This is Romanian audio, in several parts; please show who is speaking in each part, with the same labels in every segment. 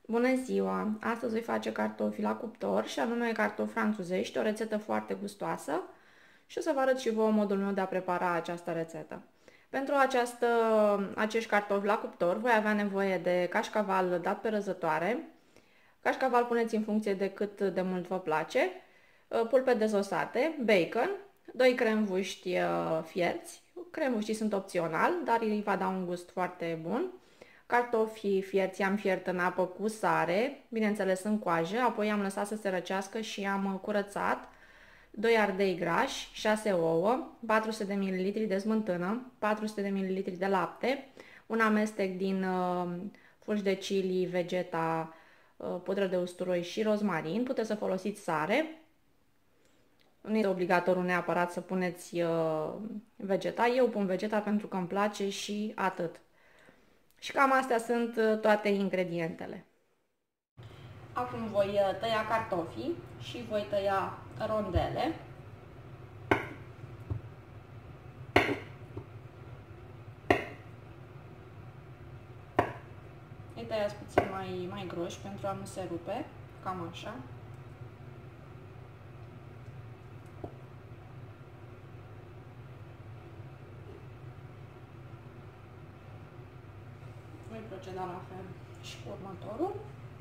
Speaker 1: Bună ziua! Astăzi voi face cartofi la cuptor și anume cartofi franțuzești, o rețetă foarte gustoasă și o să vă arăt și vouă modul meu de a prepara această rețetă. Pentru acești cartofi la cuptor voi avea nevoie de cașcaval dat pe răzătoare. Cașcaval puneți în funcție de cât de mult vă place, pulpe dezosate, bacon, 2 cremvuști fierți. Cremvuștii sunt opțional, dar îi va da un gust foarte bun. Cartofii fierți i-am fiert în apă cu sare, bineînțeles în coajă, apoi am lăsat să se răcească și am curățat. 2 ardei grași, 6 ouă, 400 de ml de smântână, 400 de ml de lapte, un amestec din fulgi de chili, vegeta, pudră de usturoi și rozmarin. Puteți să folosiți sare. Nu este obligatoriu neapărat să puneți vegeta. Eu pun vegeta pentru că îmi place și atât. Și cam astea sunt toate ingredientele. Acum voi tăia cartofii și voi tăia rondele. Îi tăiați puțin mai groși pentru a nu se rupe, cam așa. Voi proceda la fel și cu următorul.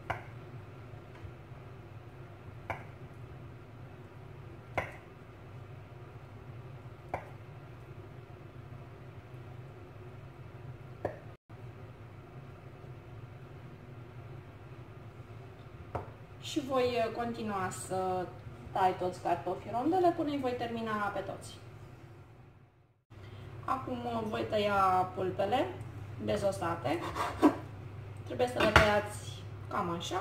Speaker 1: Și voi continua să tai toți cartofii rondele până îi voi termina pe toți. Acum voi tăia pulpele dezosate. Trebuie să le tăiați cam așa.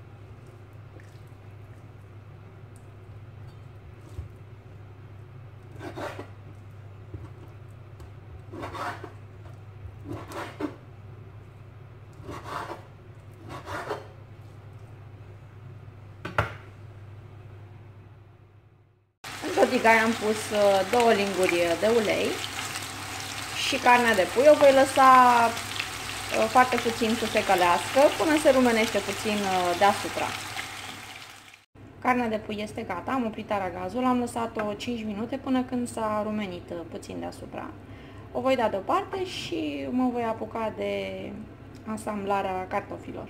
Speaker 1: În totigaie am pus 2 linguri de ulei și carnea de pui. O voi lăsa foarte puțin să se călească până se rumenește puțin deasupra. Carnea de pui este gata, am oprit aragazul, am lăsat-o 5 minute până când s-a rumenit puțin deasupra. O voi da deoparte și mă voi apuca de asamblarea cartofilor.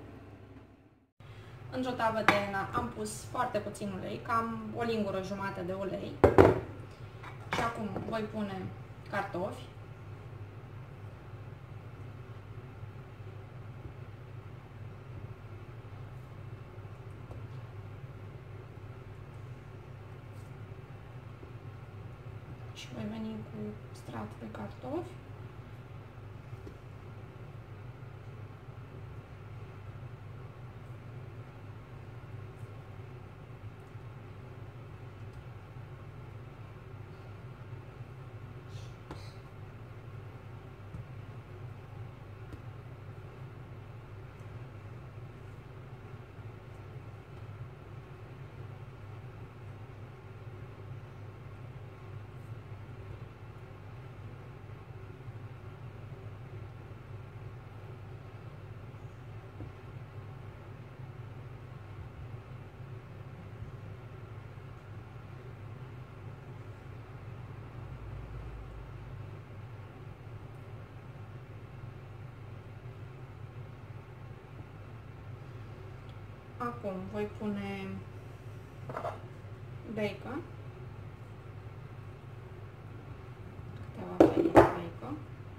Speaker 1: Într-o tavă de am pus foarte puțin ulei, cam o lingură jumate de ulei. Și acum voi pune cartofi. Și voi veni cu strat de cartofi. Acum voi pune bacon, câteva felii de bacon.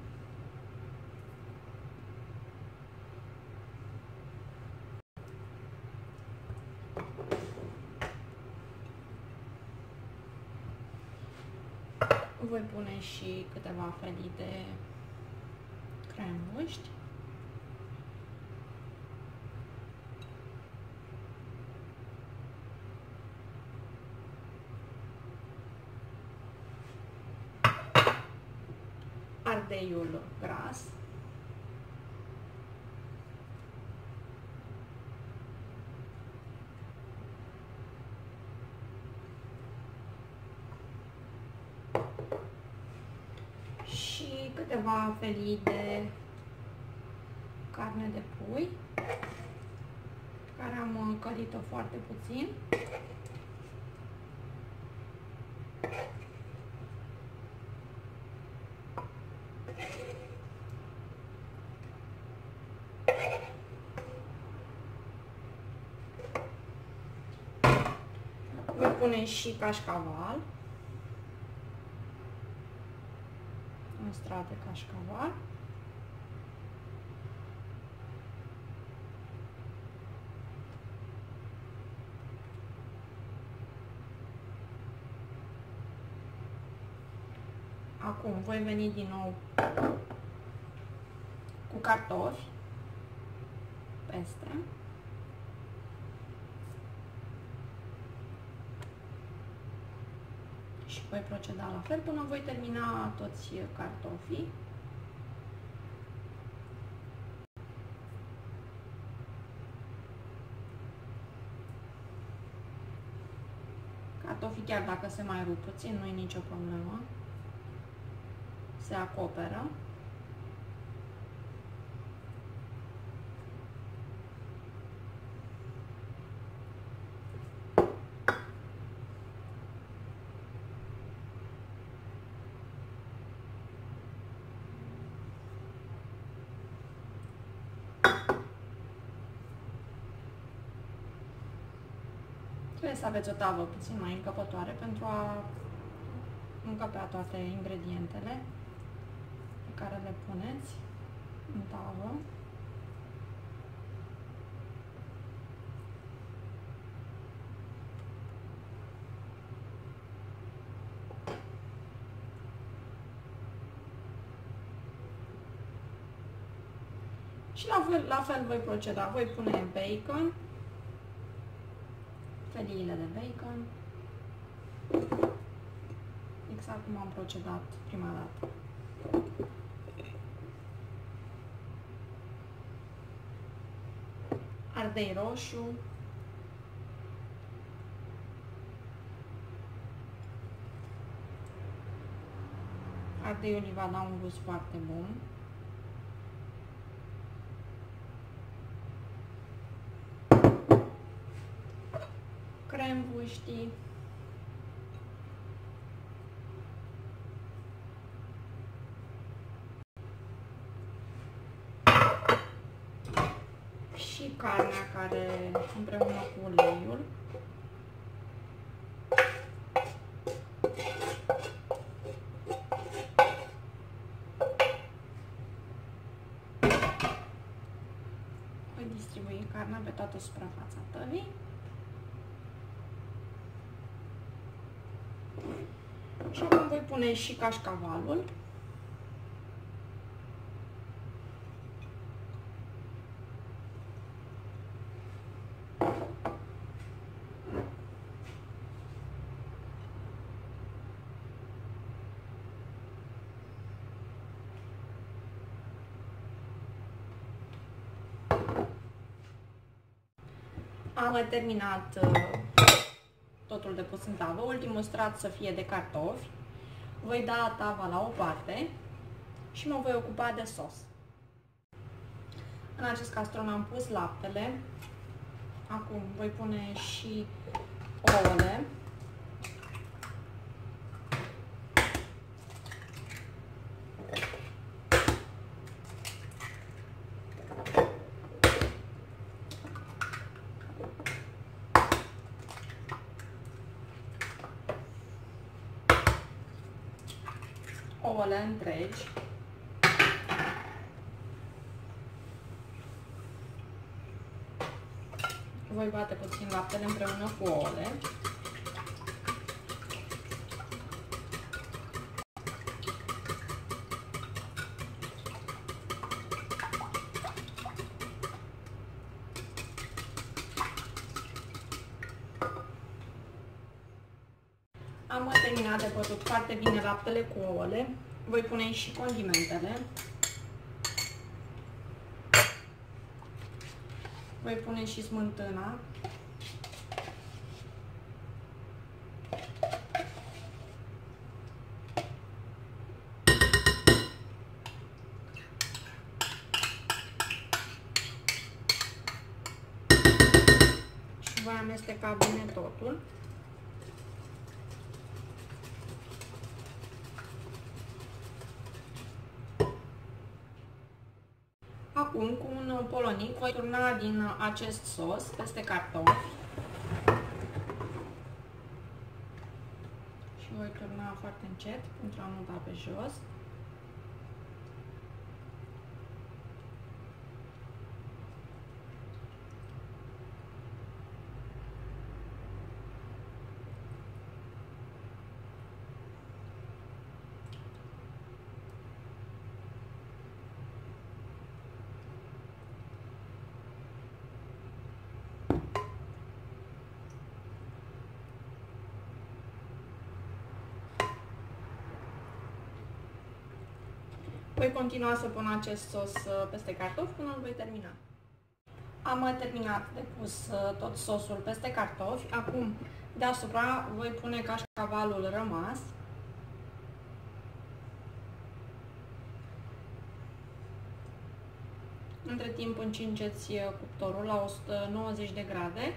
Speaker 1: Voi pune și câteva felii de cremvuști. Ardeiul gras. Și câteva felii de carne de pui. călită foarte puțin. Voi pune și cașcaval, un strat de cașcaval. Acum voi veni din nou cu cartofi peste. Și voi proceda la fel până voi termina toți cartofii. Cartofii, chiar dacă se mai rup puțin, nu e nicio problemă. Se acoperă. Trebuie să aveți o tavă puțin mai încăpătoare pentru a încăpea toate ingredientele pe care le puneți în tavă. Și la fel voi proceda. Voi pune bacon, feliile de bacon, exact cum am procedat prima dată. Ardei roșu, ardeiul îi va da un gust foarte bun. Cremvuștii, și carnea care împreună cu uleiul. Voi distribui carnea pe toată suprafața tăvii. Și acum voi pune și cașcavalul. Am terminat totul de pus în tavă. Ultimul strat să fie de cartofi. Voi da tava la o parte și mă voi ocupa de sos. În acest castron am pus laptele. Acum voi pune și ouăle. Ouăle întregi. Voi bate puțin laptele împreună cu ouăle. Am terminat de bătut foarte bine laptele cu ouăle. Voi pune și condimentele. Voi pune și smântâna. Voi amesteca bine totul. Acum, cu un polonic, voi turna din acest sos peste cartofi și voi turna foarte încet pentru a nu da pe jos. Voi continua să pun acest sos peste cartofi până îl voi termina. Am terminat de pus tot sosul peste cartofi. Acum, deasupra, voi pune cașcavalul rămas. Între timp încingeți cuptorul la 190 de grade.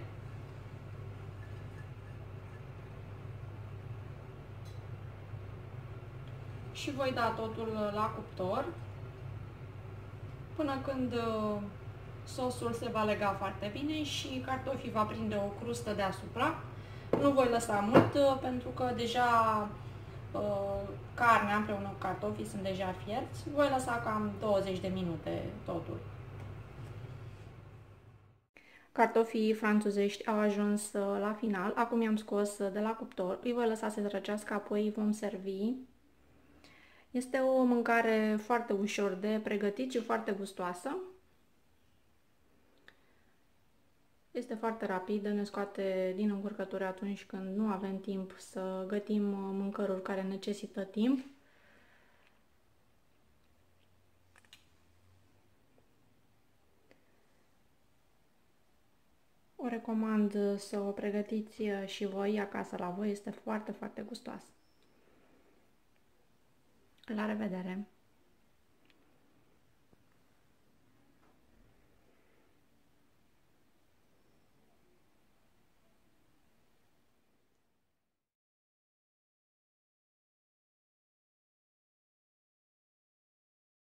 Speaker 1: Și voi da totul la cuptor până când sosul se va lega foarte bine și cartofii va prinde o crustă deasupra. Nu voi lăsa mult pentru că deja carnea împreună cu cartofii sunt deja fierți. Voi lăsa cam 20 de minute totul. Cartofii franțuzești au ajuns la final. Acum i-am scos de la cuptor. Îi voi lăsa să se răcească, apoi îi vom servi. Este o mâncare foarte ușor de pregătit și foarte gustoasă. Este foarte rapidă, ne scoate din încurcătură atunci când nu avem timp să gătim mâncăruri care necesită timp. O recomand să o pregătiți și voi acasă la voi, este foarte, foarte gustoasă. La revedere!